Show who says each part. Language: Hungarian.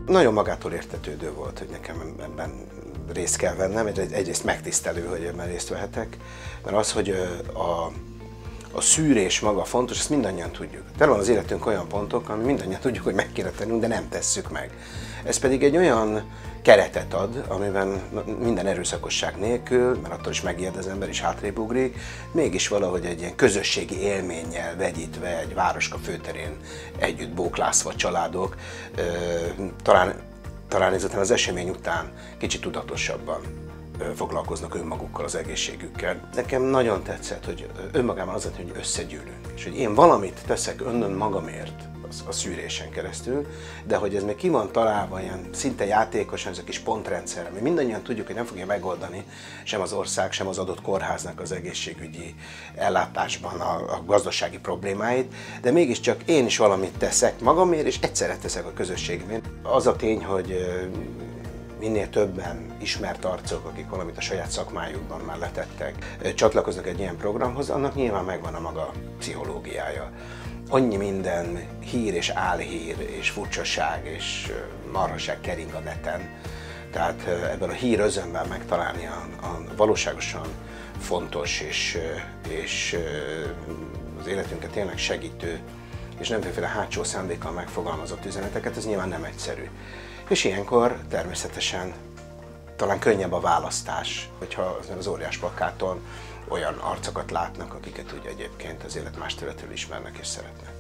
Speaker 1: nagyon magától értetődő volt, hogy nekem ebben részt kell vennem. Egyrészt megtisztelő, hogy ebben részt vehetek, mert az, hogy a szűrés maga fontos, ezt mindannyian tudjuk. Tele van az életünk olyan pontok, ami mindannyian tudjuk, hogy meg kéne tennünk, de nem tesszük meg. Ez pedig egy olyan keretet ad, amiben minden erőszakosság nélkül, mert attól is megijed az ember és hátrébb ugrik, mégis valahogy egy ilyen közösségi élménnyel vegyítve egy városka főterén együtt bóklászva családok, talán ezután az esemény után kicsit tudatosabban foglalkoznak önmagukkal, az egészségükkel. Nekem nagyon tetszett, hogy önmagában az, hogy összegyűlünk, és hogy én valamit teszek magamért a szűrésen keresztül, de hogy ez még ki van találva ilyen szinte játékosan, ez a kis pontrendszer, mi mindannyian tudjuk, hogy nem fogja megoldani sem az ország, sem az adott kórháznak az egészségügyi ellátásban a gazdasági problémáit, de mégiscsak én is valamit teszek magamért, és egyszerre teszek a közösségért. Az a tény, hogy minél többen ismert arcok, akik valamit a saját szakmájukban már letettek, csatlakoznak egy ilyen programhoz, annak nyilván megvan a maga pszichológiája. Annyi minden hír és álhír és furcsaság és marhaság kering a neten, tehát ebből a hírözönben megtalálni a valóságosan fontos és az életünket tényleg segítő és nemféle hátsó szándékkal megfogalmazott üzeneteket, ez nyilván nem egyszerű. És ilyenkor természetesen talán könnyebb a választás, hogyha az óriás plakáton olyan arcokat látnak, akiket ugye egyébként az élet más területről ismernek és szeretnek.